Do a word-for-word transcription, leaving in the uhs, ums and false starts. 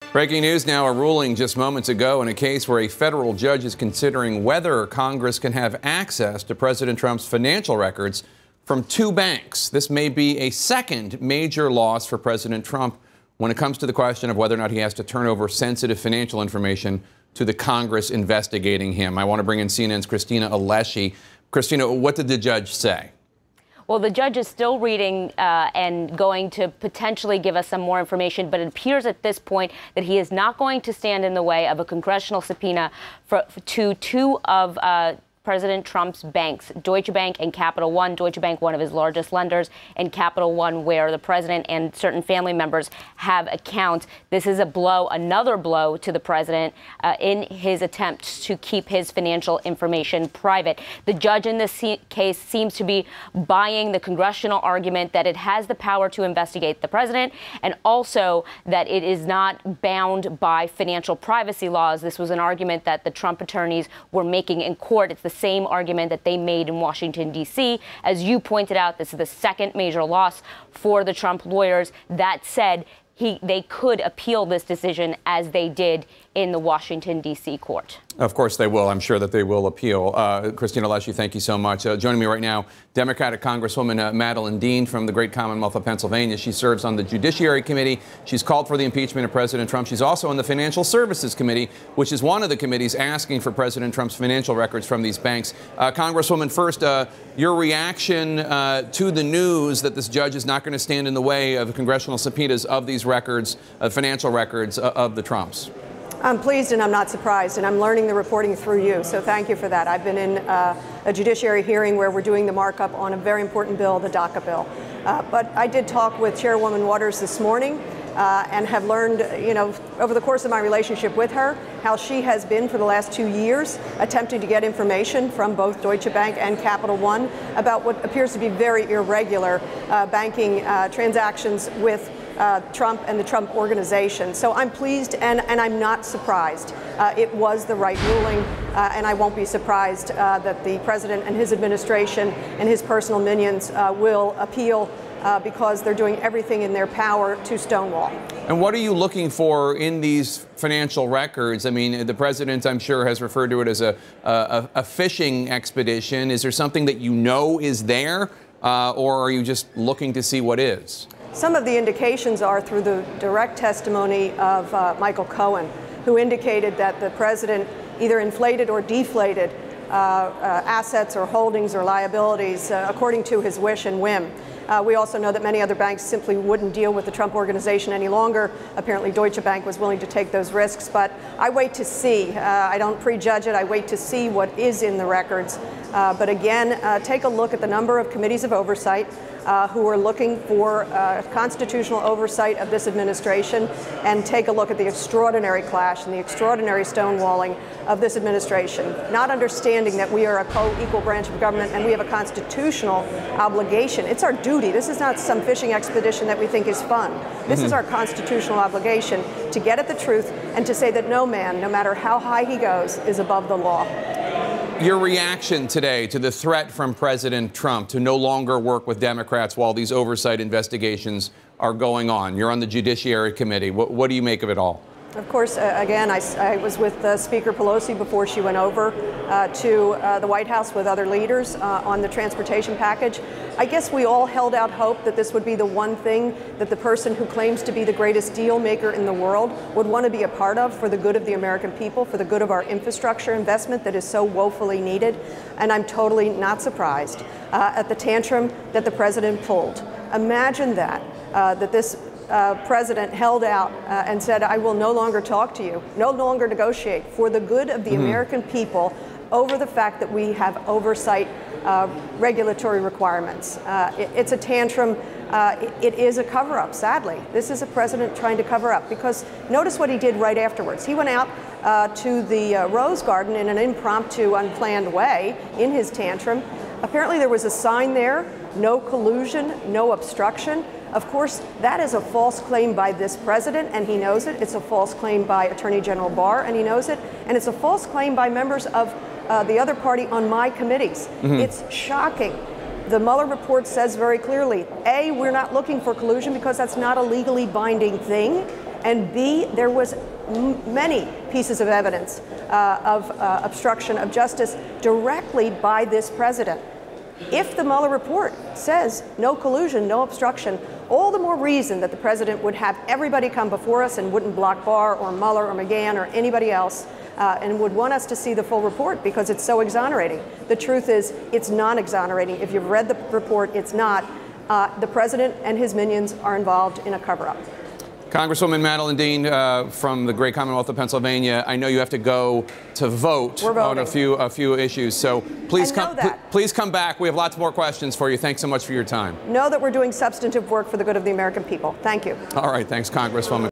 Breaking news now, a ruling just moments ago in a case where a federal judge is considering whether Congress can have access to President Trump's financial records from two banks. This may be a second major loss for President Trump when it comes to the question of whether or not he has to turn over sensitive financial information to the Congress investigating him. I want to bring in C N N's Cristina Alesci. Cristina, what did the judge say? Well, the judge is still reading uh, and going to potentially give us some more information, but it appears at this point that he is not going to stand in the way of a congressional subpoena for, for to two of uh, President Trump's banks, Deutsche Bank and Capital One. Deutsche Bank, one of his largest lenders, and Capital One, where the president and certain family members have accounts. This is a blow, another blow to the president uh, in his attempts to keep his financial information private. The judge in this case seems to be buying the congressional argument that it has the power to investigate the president, and also that it is not bound by financial privacy laws. This was an argument that the Trump attorneys were making in court. It's the same argument that they made in Washington, D C As you pointed out, this is the second major loss for the Trump lawyers. That said, he, they could appeal this decision as they did in the Washington, D C court. Of course they will. I'm sure that they will appeal. Uh, Cristina Alesci, thank you so much. Uh, joining me right now, Democratic Congresswoman uh, Madeleine Dean from the great Commonwealth of Pennsylvania. She serves on the Judiciary Committee. She's called for the impeachment of President Trump. She's also on the Financial Services Committee, which is one of the committees asking for President Trump's financial records from these banks. Uh, Congresswoman, first, uh, your reaction uh, to the news that this judge is not going to stand in the way of congressional subpoenas of these records, uh, financial records uh, of the Trumps. I'm pleased and I'm not surprised, and I'm learning the reporting through you, so thank you for that. I've been in uh, a judiciary hearing where we're doing the markup on a very important bill, the DACA bill. Uh, but I did talk with Chairwoman Waters this morning uh, and have learned, you know, over the course of my relationship with her, how she has been for the last two years attempting to get information from both Deutsche Bank and Capital One about what appears to be very irregular uh, banking uh, transactions with Uh, Trump and the Trump organization. So I'm pleased and, and I'm not surprised. Uh, it was the right ruling, uh, and I won't be surprised uh, that the president and his administration and his personal minions uh, will appeal uh, because they're doing everything in their power to stonewall. And what are you looking for in these financial records? I mean, the president, I'm sure, has referred to it as a, a, a fishing expedition. Is there something that you know is there, uh, or are you just looking to see what is? Some of the indications are through the direct testimony of uh, Michael Cohen, who indicated that the president either inflated or deflated uh, uh, assets or holdings or liabilities uh, according to his wish and whim. Uh, we also know that many other banks simply wouldn't deal with the Trump organization any longer. Apparently, Deutsche Bank was willing to take those risks, but I wait to see. Uh, I don't prejudge it. I wait to see what is in the records. Uh, but again, uh, take a look at the number of committees of oversight uh, who are looking for uh, constitutional oversight of this administration, and take a look at the extraordinary clash and the extraordinary stonewalling of this administration, not understanding that we are a co-equal branch of government and we have a constitutional obligation. It's our duty. This is not some fishing expedition that we think is fun. This mm-hmm. is our constitutional obligation to get at the truth and to say that no man, no matter how high he goes, is above the law. Your reaction today to the threat from President Trump to no longer work with Democrats while these oversight investigations are going on. You're on the Judiciary Committee. What, what do you make of it all? Of course, uh, again, I, I was with uh, Speaker Pelosi before she went over uh, to uh, the White House with other leaders uh, on the transportation package. I guess we all held out hope that this would be the one thing that the person who claims to be the greatest deal maker in the world would want to be a part of for the good of the American people, for the good of our infrastructure investment that is so woefully needed. And I'm totally not surprised uh, at the tantrum that the president pulled. Imagine that, uh, that this Uh, president held out uh, and said, I will no longer talk to you, no longer negotiate for the good of the mm-hmm. American people over the fact that we have oversight uh, regulatory requirements. Uh, it, it's a tantrum. Uh, it, it is a cover-up, sadly. This is a president trying to cover up, because notice what he did right afterwards. He went out uh, to the uh, Rose Garden in an impromptu, unplanned way in his tantrum. Apparently there was a sign there, no collusion, no obstruction. Of course, that is a false claim by this president, and he knows it. It's a false claim by Attorney General Barr, and he knows it. And it's a false claim by members of uh, the other party on my committees. Mm-hmm. It's shocking. The Mueller report says very clearly, A, we're not looking for collusion because that's not a legally binding thing. And B, there was m many pieces of evidence uh, of uh, obstruction of justice directly by this president. If the Mueller report says no collusion, no obstruction, all the more reason that the president would have everybody come before us and wouldn't block Barr or Mueller or McGahn or anybody else uh, and would want us to see the full report because it's so exonerating. The truth is it's non-exonerating. If you've read the report, it's not. Uh, the president and his minions are involved in a cover-up. Congresswoman Madeleine Dean uh, from the great Commonwealth of Pennsylvania, I know you have to go to vote on a few a few issues, so please come pl please come back. We have lots more questions for you. Thanks so much for your time. Know that we're doing substantive work for the good of the American people. Thank you. All right, thanks, Congresswoman.